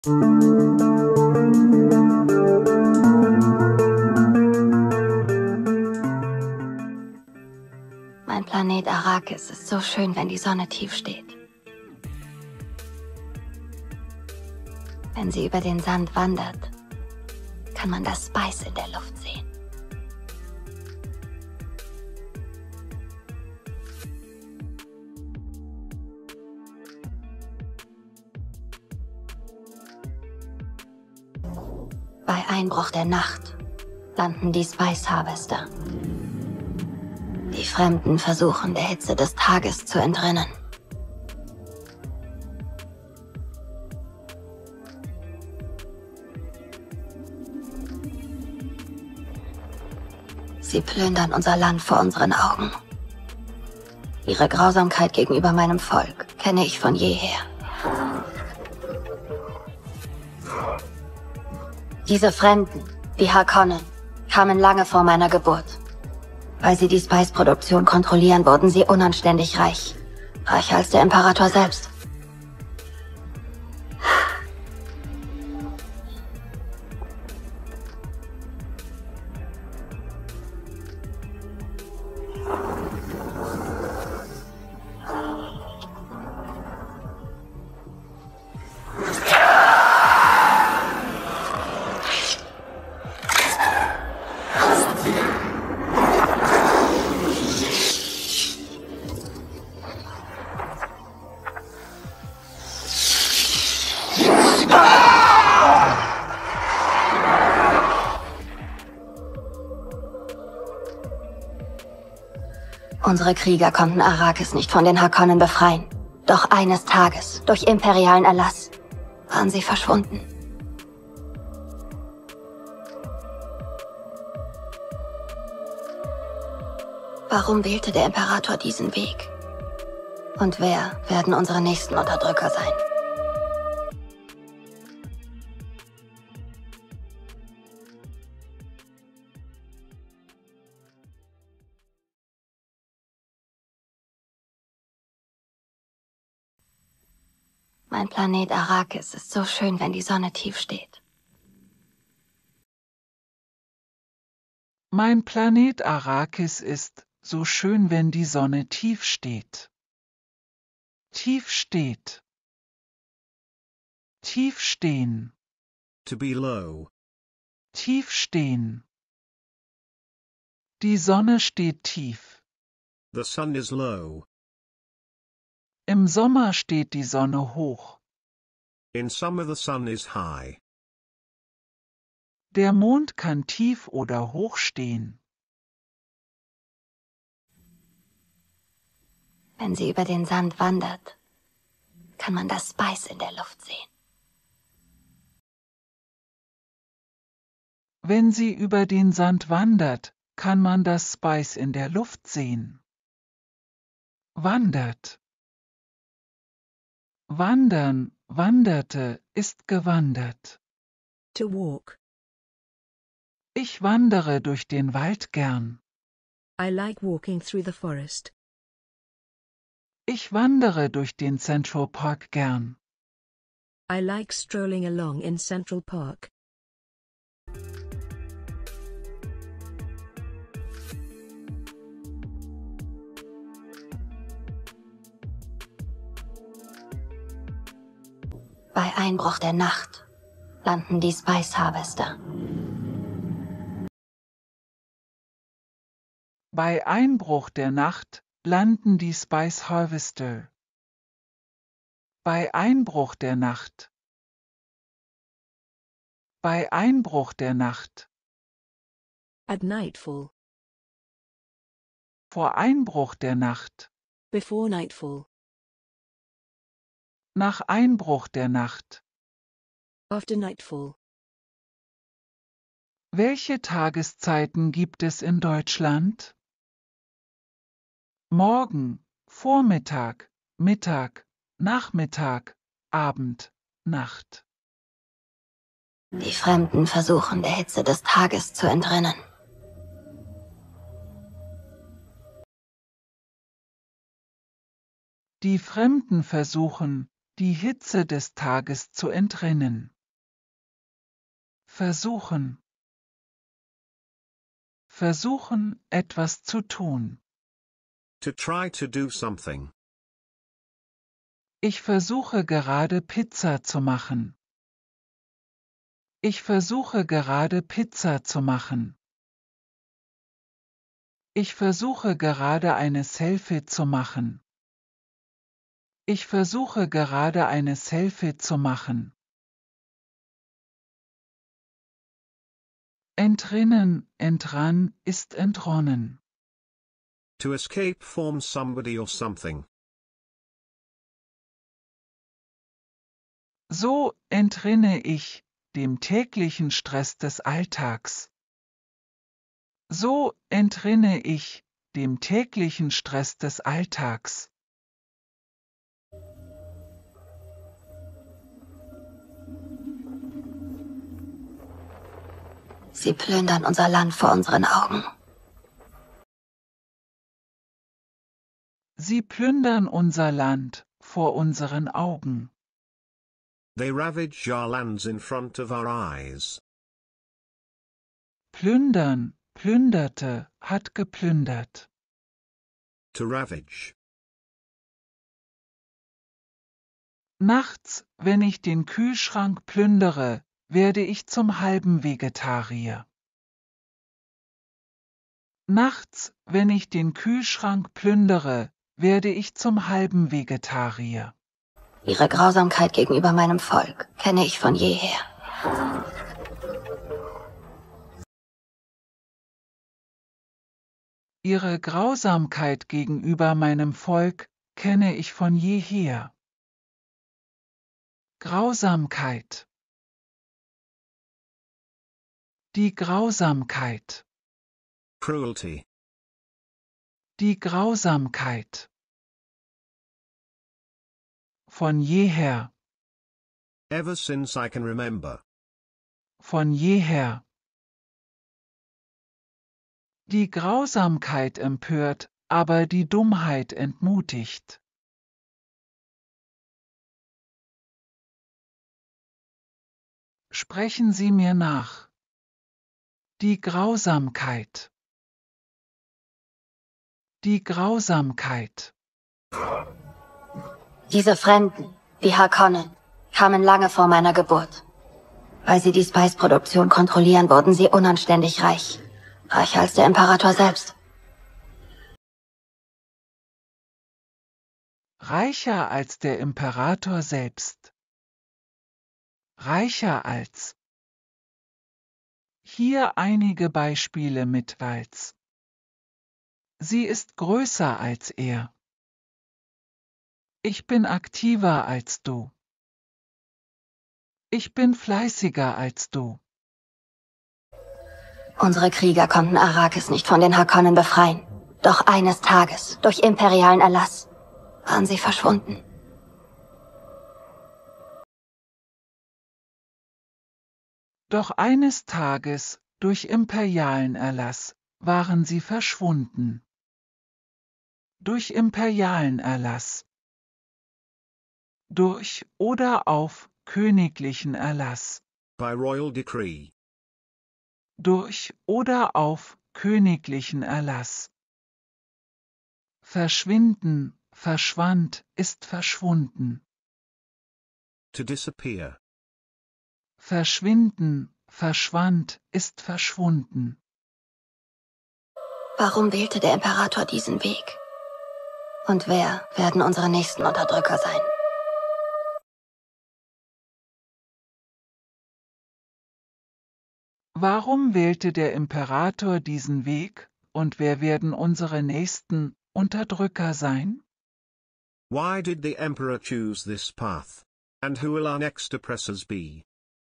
Mein Planet Arrakis ist so schön, wenn die Sonne tief steht. Wenn sie über den Sand wandert, kann man das Spice in der Luft sehen. Bei Einbruch der Nacht landen die Spice Harvester. Die Fremden versuchen, der Hitze des Tages zu entrinnen. Sie plündern unser Land vor unseren Augen. Ihre Grausamkeit gegenüber meinem Volk kenne ich von jeher. Diese Fremden, die Harkonnen, kamen lange vor meiner Geburt. Weil sie die Spice-Produktion kontrollieren, wurden sie unanständig reich. Reicher als der Imperator selbst. Unsere Krieger konnten Arrakis nicht von den Harkonnen befreien. Doch eines Tages, durch imperialen Erlass, waren sie verschwunden. Warum wählte der Imperator diesen Weg? Und wer werden unsere nächsten Unterdrücker sein? Mein Planet Arrakis ist so schön, wenn die Sonne tief steht. Mein Planet Arrakis ist so schön, wenn die Sonne tief steht. Tief steht. Tief stehen. To be low. Tief stehen. Die Sonne steht tief. The sun is low. Im Sommer steht die Sonne hoch. In summer the sun is high. Der Mond kann tief oder hoch stehen. Wenn sie über den Sand wandert, kann man das Spice in der Luft sehen. Wenn sie über den Sand wandert, kann man das Spice in der Luft sehen. Wandert. Wandern, wanderte, ist gewandert. To walk. Ich wandere durch den Wald gern. I like walking through the forest. Ich wandere durch den Central Park gern. I like strolling along in Central Park. Bei Einbruch der Nacht landen die Spice Harvester. Bei Einbruch der Nacht landen die Spice Harvester. Bei Einbruch der Nacht. Bei Einbruch der Nacht. At nightfall. Vor Einbruch der Nacht. Before nightfall. Nach Einbruch der Nacht. After nightfall. Welche Tageszeiten gibt es in Deutschland? Morgen, Vormittag, Mittag, Nachmittag, Abend, Nacht. Die Fremden versuchen, der Hitze des Tages zu entrinnen. Die Fremden versuchen, die Hitze des Tages zu entrinnen. Versuchen. Versuchen, etwas zu tun. To try to do something. Ich versuche gerade Pizza zu machen. Ich versuche gerade Pizza zu machen. Ich versuche gerade eine Selfie zu machen. Ich versuche gerade eine Selfie zu machen. Entrinnen, entrann ist entronnen. To escape from somebody or something. So entrinne ich dem täglichen Stress des Alltags. So entrinne ich dem täglichen Stress des Alltags. Sie plündern unser Land vor unseren Augen. Sie plündern unser Land vor unseren Augen. They ravage our lands in front of our eyes. Plündern, plünderte, hat geplündert. To ravage. Nachts, wenn ich den Kühlschrank plündere, werde ich zum halben Vegetarier. Nachts, wenn ich den Kühlschrank plündere, werde ich zum halben Vegetarier. Ihre Grausamkeit gegenüber meinem Volk kenne ich von jeher. Ihre Grausamkeit gegenüber meinem Volk kenne ich von jeher. Grausamkeit. Die Grausamkeit. Cruelty. Die Grausamkeit. Von jeher. Ever since I can remember. Von jeher. Die Grausamkeit empört, aber die Dummheit entmutigt. Sprechen Sie mir nach. Die Grausamkeit. Die Grausamkeit. Diese Fremden, die Harkonnen, kamen lange vor meiner Geburt. Weil sie die Spice-Produktion kontrollieren, wurden sie unanständig reich. Reicher als der Imperator selbst. Reicher als der Imperator selbst. Reicher als. Hier einige Beispiele mit als. Sie ist größer als er. Ich bin aktiver als du. Ich bin fleißiger als du. Unsere Krieger konnten Arrakis nicht von den Harkonnen befreien. Doch eines Tages, durch imperialen Erlass, waren sie verschwunden. Doch eines Tages, durch imperialen Erlass, waren sie verschwunden. Durch imperialen Erlass. Durch oder auf königlichen Erlass. By royal decree. Durch oder auf königlichen Erlass. Verschwinden, verschwand, ist verschwunden. To disappear. Verschwinden, verschwand, ist verschwunden. Warum wählte der Imperator diesen Weg? Und wer werden unsere nächsten Unterdrücker sein? Warum wählte der Imperator diesen Weg, und wer werden unsere nächsten Unterdrücker sein? Why did the Emperor choose this path? And who will our next oppressors be?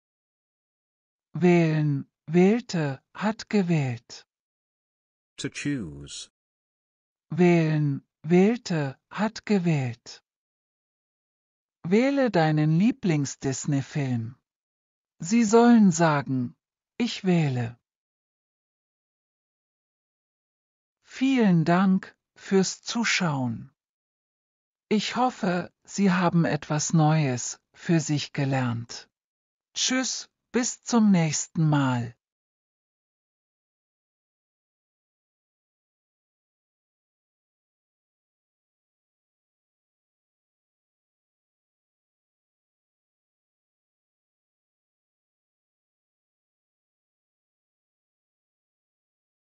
Wählen, wählte, hat gewählt. To choose. Wählen, wählte, hat gewählt. Wähle deinen Lieblings-Disney-Film. Sie sollen sagen, ich wähle. Vielen Dank fürs Zuschauen. Ich hoffe, Sie haben etwas Neues für sich gelernt. Tschüss, bis zum nächsten Mal.